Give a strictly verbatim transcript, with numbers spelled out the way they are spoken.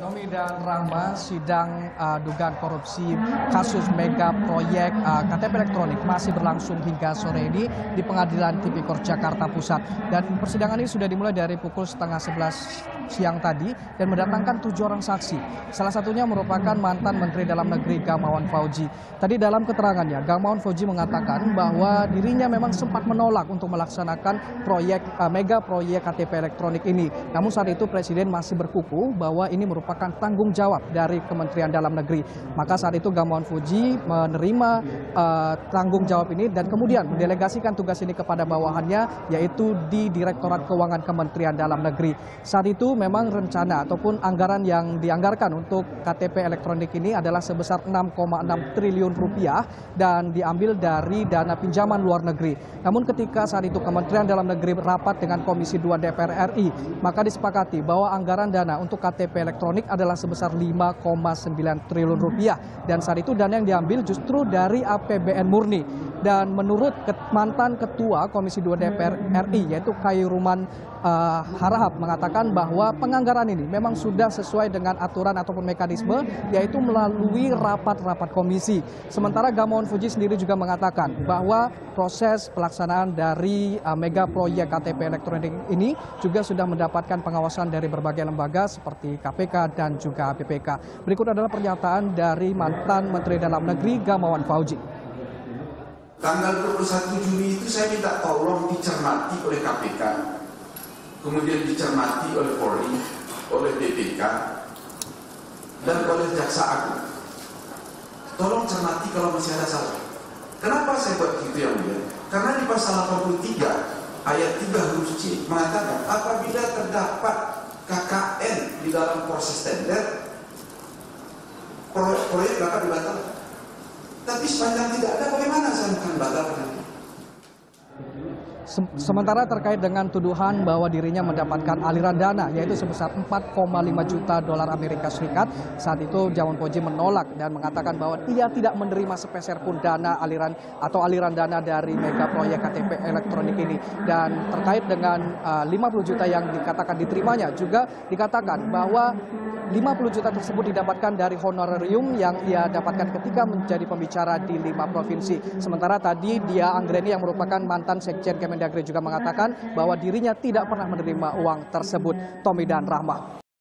Tommy dan Rahma, sidang uh, dugaan korupsi kasus mega proyek uh, K T P elektronik masih berlangsung hingga sore ini di Pengadilan Tipikor Jakarta Pusat. Dan persidangan ini sudah dimulai dari pukul setengah sebelas siang tadi dan mendatangkan tujuh orang saksi. Salah satunya merupakan mantan Menteri Dalam Negeri Gamawan Fauzi. Tadi dalam keterangannya, Gamawan Fauzi mengatakan bahwa dirinya memang sempat menolak untuk melaksanakan proyek uh, mega proyek K T P elektronik ini. Namun saat itu Presiden masih berkuku bahwa ini merupakan tanggung jawab dari Kementerian Dalam Negeri. Maka saat itu Gamawan Fauzi menerima uh, tanggung jawab ini dan kemudian mendelegasikan tugas ini kepada bawahannya, yaitu di Direktorat Keuangan Kementerian Dalam Negeri. Saat itu memang rencana ataupun anggaran yang dianggarkan untuk K T P elektronik ini adalah sebesar enam koma enam triliun rupiah dan diambil dari dana pinjaman luar negeri. Namun ketika saat itu Kementerian Dalam Negeri rapat dengan Komisi dua D P R R I, maka disepakati bahwa anggaran dana untuk K T P elektronik adalah sebesar lima koma sembilan triliun rupiah. Dan saat itu dana yang diambil justru dari A P B N murni. Dan menurut mantan Ketua Komisi dua D P R R I yaitu Khairuman uh, Harahap mengatakan bahwa penganggaran ini memang sudah sesuai dengan aturan ataupun mekanisme, yaitu melalui rapat-rapat komisi. Sementara Gamawan Fauzi sendiri juga mengatakan bahwa proses pelaksanaan dari uh, mega proyek K T P elektronik ini juga sudah mendapatkan pengawasan dari berbagai lembaga seperti K P K dan juga B P K. Berikut adalah pernyataan dari mantan Menteri Dalam Negeri Gamawan Fauzi. Tanggal dua puluh satu Juli itu saya minta tolong dicermati oleh K P K, kemudian dicermati oleh Polri, oleh B P K, dan oleh Jaksa Agung. Tolong cermati kalau masih ada salah. Kenapa saya buat gitu ya mulia? Karena di pasal delapan puluh tiga ayat tiga huruf C mengatakan apabila terdapat K K N di dalam proses tender, proyek dapat dibatalkan. Tapi sepanjang tidak ada, bagaimana saya akan batalkan? Sementara terkait dengan tuduhan bahwa dirinya mendapatkan aliran dana yaitu sebesar empat koma lima juta dolar Amerika Serikat, saat itu Gamawan Fauzi menolak dan mengatakan bahwa ia tidak menerima sepeser pun dana aliran atau aliran dana dari mega proyek K T P elektronik ini. Dan terkait dengan uh, lima puluh juta yang dikatakan diterimanya, juga dikatakan bahwa lima puluh juta tersebut didapatkan dari honorarium yang ia dapatkan ketika menjadi pembicara di lima provinsi. Sementara tadi Dia Anggreni yang merupakan mantan Sekjen Kemendagri juga mengatakan bahwa dirinya tidak pernah menerima uang tersebut. Tommy dan Rahma.